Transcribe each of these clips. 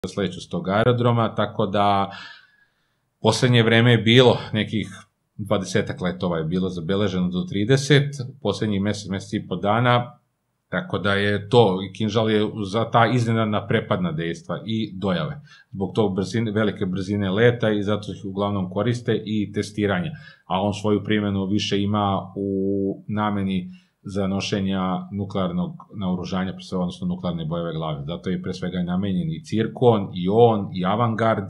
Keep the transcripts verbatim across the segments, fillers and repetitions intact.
sledeću s tog aerodroma, tako da poslednje vreme je bilo nekih dvadesetak letova je bilo zabeleženo do trideset, poslednjih mesec, mesec i po dana, tako da je to, kinžal je za ta iznenadna prepadna dejstva i dojave, zbog tog brzine, velike brzine leta i zato ih uglavnom koriste i testiranja, a on svoju primjenu više ima u nameni za nošenja nuklearnog naoružanja, odnosno nuklearne bojeve glave. Zato je pre svega namenjen i Cirkon, i on, i Avangard,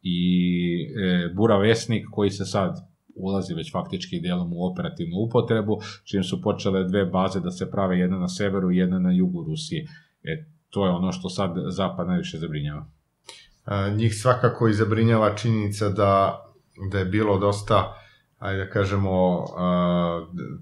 i e, Bura Vesnik, koji se sad ulazi već faktički delom u operativnu upotrebu, čim su počele dve baze da se prave, jedna na severu i jedna na jugu Rusije. E, to je ono što sad Zapad najviše zabrinjava. A, njih svakako i zabrinjava činjenica da, da je bilo dosta, ajde da kažemo, a,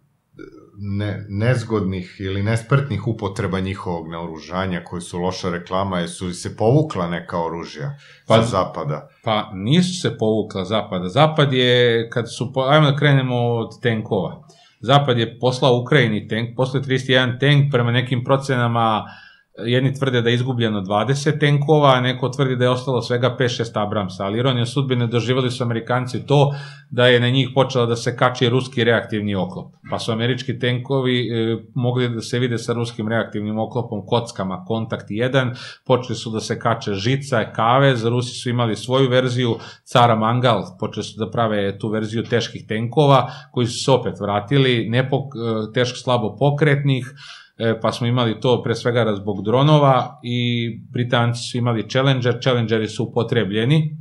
Ne, nezgodnih ili nespretnih upotreba njihovog naoružanja koje su loša reklama, jer su se povukla neka oružja sa Zapada? Pa nisu se povukla Zapada. Zapad je, kad su, ajmo da krenemo od tenkova. Zapad je poslao Ukrajini tenk, poslao trideset jedan tenk, prema nekim procenama jedni tvrde da je izgubljeno dvadeset tenkova, a neko tvrdi da je ostalo svega pet šest Abramsa, ali ironija sudbine doživali su Amerikanci to da je na njih počela da se kači ruski reaktivni oklop. Pa su američki tenkovi e, mogli da se vide sa ruskim reaktivnim oklopom, kockama Kontakt jedan, počeli su da se kače žica, kave, za Rusi su imali svoju verziju, Cara Mangal, počeli su da prave tu verziju teških tenkova, koji su se opet vratili, nepok, teško slabo pokretnih, pa smo imali to pre svega zbog dronova i Britanci su imali Challenger, Challengeri su upotrebljeni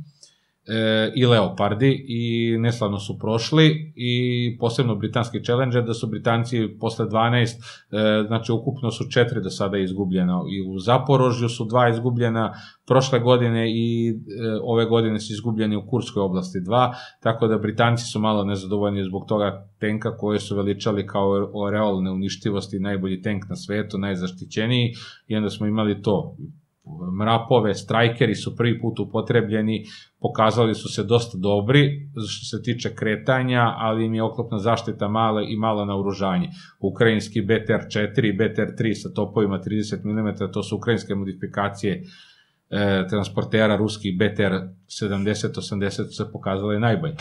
i Leopardi i neslavno su prošli i posebno britanski Challenger, da su Britanci posle dvanaest, znači ukupno su četiri do sada izgubljena i u Zaporožju su dva izgubljena prošle godine i ove godine su izgubljeni u Kurskoj oblasti dva, tako da Britanci su malo nezadovoljni zbog toga tenka koje su veličali kao oreol neuništivosti, najbolji tenk na svetu, najzaštićeniji, i onda smo imali to. Mrapove, strajkeri su prvi put upotrebljeni, pokazali su se dosta dobri što se tiče kretanja, ali im je oklopna zaštita mala i malo naoružanje. Ukrajinski B T R četiri i B T R tri sa topovima trideset milimetara, to su ukrajinske modifikacije e, transportera, ruskih B T R sedamdeset osamdeset su se pokazali najbolje.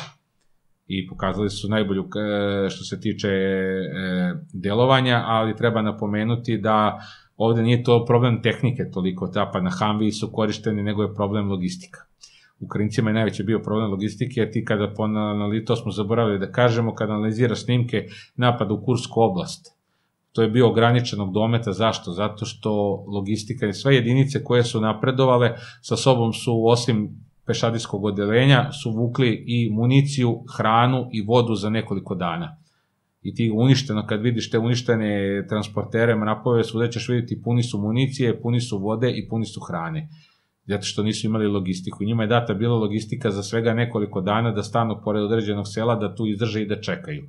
I pokazali su najbolju e, što se tiče e, delovanja, ali treba napomenuti da ovde nije to problem tehnike toliko, pa na Humviji su korišteni, nego je problem logistika. Ukrajincima je najveći bio problem logistike, jer ti kada, to smo zaboravili da kažemo, kada analiziraš snimke napada u Kursku oblast, to je bio ograničenog dometa. Zašto? Zato što logistika i sve jedinice koje su napredovale sa sobom su, osim pešadijskog odeljenja, su vukli i municiju, hranu i vodu za nekoliko dana. I ti uništeno, kad vidiš te uništene transportere, mrapove, svuda ćeš vidjeti puni su municije, puni su vode i puni su hrane. Zato što nisu imali logistiku. Njima je data bila logistika za svega nekoliko dana da stanu pored određenog sela, da tu izdrže i da čekaju.